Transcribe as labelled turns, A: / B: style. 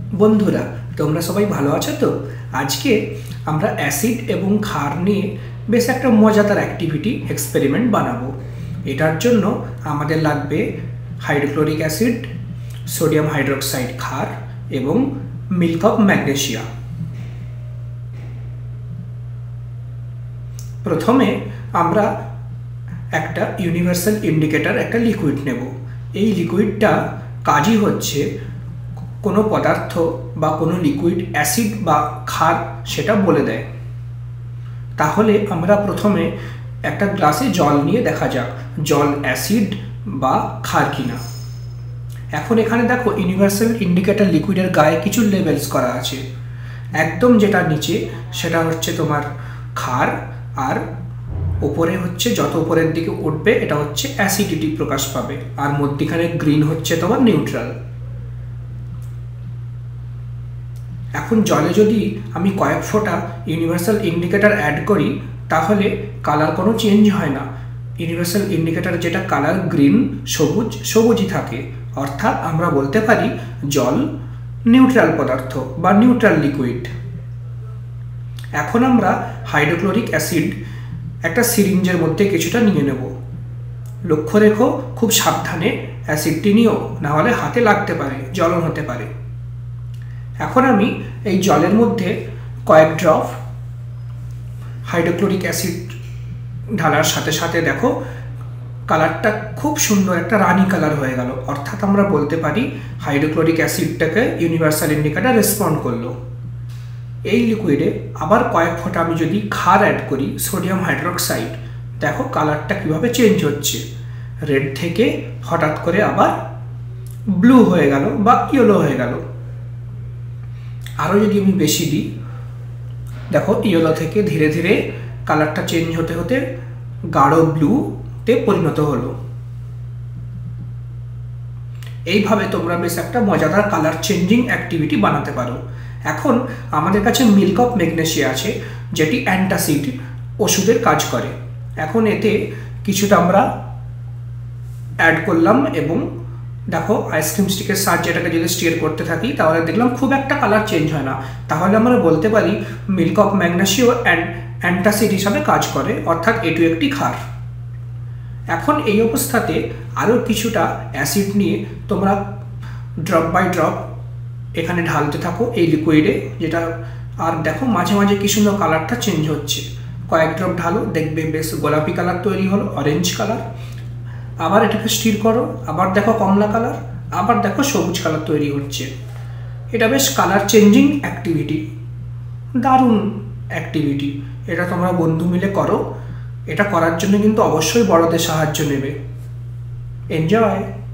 A: বন্ধুরা, তোমরা সবাই ভালো আছো তো? আজকে আমরা অ্যাসিড এবং ক্ষার নিয়ে বেশ একটা মজাদার অ্যাক্টিভিটি এক্সপেরিমেন্ট বানাবো। এটার জন্য আমাদের লাগবে হাইড্রোক্লোরিক অ্যাসিড, সোডিয়াম হাইড্রোক্সাইড ক্ষার এবং মিল্ক অফ ম্যাগনেসিয়া। প্রথমে আমরা একটা ইউনিভার্সাল ইন্ডিকেটর একটা লিকুইড নেব। এই লিকুইডটা কাজই হচ্ছে কোনো পদার্থ বা কোনো লিকুইড অ্যাসিড বা ক্ষার সেটা বলে দেয়। তাহলে আমরা প্রথমে একটা গ্লাসে জল নিয়ে দেখা যাক জল অ্যাসিড বা ক্ষার কিনা। এখন এখানে দেখো ইউনিভার্সাল ইন্ডিকেটর লিকুইডের গায়ে কিছু লেবেলস করা আছে। একদম যেটা নিচে সেটা হচ্ছে তোমার ক্ষার, আর ওপরে হচ্ছে যত উপরের দিকে উঠবে এটা হচ্ছে অ্যাসিডিটি প্রকাশ পাবে, আর মধ্যখানে গ্রিন হচ্ছে তোমার নিউট্রাল। এখন জলে যদি আমি কয়েক ফোঁটা ইউনিভার্সাল ইন্ডিকেটর অ্যাড করি তাহলে কালার কোনো চেঞ্জ হয় না। ইউনিভার্সাল ইন্ডিকেটর যেটা কালার গ্রিন, সবুজ সবুজই থাকে, অর্থাৎ আমরা বলতে পারি জল নিউট্রাল পদার্থ বা নিউট্রাল লিকুইড। এখন আমরা হাইড্রোক্লোরিক অ্যাসিড একটা সিরিঞ্জের মধ্যে কিছুটা নিয়ে নেব। লক্ষ্য রেখো খুব সাবধানে অ্যাসিডটি নিও, নাহলে হাতে লাগতে পারে, জ্বলন হতে পারে। এখন আমি এই জলের মধ্যে কয়েক ড্রপ হাইড্রোক্লোরিক অ্যাসিড ঢালার সাথে সাথে দেখো কালারটা খুব সুন্দর একটা রানি কালার হয়ে গেল, অর্থাৎ আমরা বলতে পারি হাইড্রোক্লোরিক অ্যাসিডটাকে ইউনিভার্সাল ইন্ডিকেটর রেসপন্ড করলো। এই লিকুইডে আবার কয়েক ফোঁটা আমি যদি ক্ষার অ্যাড করি, সোডিয়াম হাইড্রোক্সাইড, দেখো কালারটা কিভাবে চেঞ্জ হচ্ছে, রেড থেকে হঠাৎ করে আবার ব্লু হয়ে গেল বা ইয়েলো হয়ে গেল। আরও যদি আমি বেশি দিই, দেখো ইয়েলো থেকে ধীরে ধীরে কালারটা চেঞ্জ হতে হতে গাঢ় ব্লুতে পরিণত হলো। এইভাবে তোমরা বেশ একটা মজাদার কালার চেঞ্জিং অ্যাক্টিভিটি বানাতে পারো। এখন আমাদের কাছে মিল্ক অফ ম্যাগনেসিয়া আছে, যেটি অ্যান্টাসিড ওষুধের কাজ করে। এখন এতে কিছুটা আমরা অ্যাড করলাম এবং দেখো আইসক্রিম স্টিকের সাহায্যে এটাকে যদি স্টিয়ার করতে থাকি তাহলে দেখলাম খুব একটা কালার চেঞ্জ হয় না। তাহলে আমরা বলতে পারি মিল্ক অফ ম্যাগনেসিয়া অ্যান্টাসিড হিসাবে কাজ করে, অর্থাৎ এটু একটি ক্ষার। এখন এই অবস্থাতে আরও কিছুটা অ্যাসিড নিয়ে তোমরা ড্রপ বাই ড্রপ এখানে ঢালতে থাকো এই লিকুইডে, যেটা আর দেখো মাঝে মাঝে কি সুন্দর কালারটা চেঞ্জ হচ্ছে। কয়েক ড্রপ ঢালো, দেখবে বেশ গোলাপি কালার তৈরি হলো, অরেঞ্জ কালার। আবার এটাকে স্টির করো, আবার দেখো কমলা কালার, আবার দেখো সবুজ কালার তৈরি হচ্ছে। এটা বেশ কালার চেঞ্জিং অ্যাক্টিভিটি, দারুণ অ্যাক্টিভিটি। এটা তোমরা বন্ধু মিলে করো। এটা করার জন্য কিন্তু অবশ্যই বড়দের সাহায্য নেবে। এনজয়।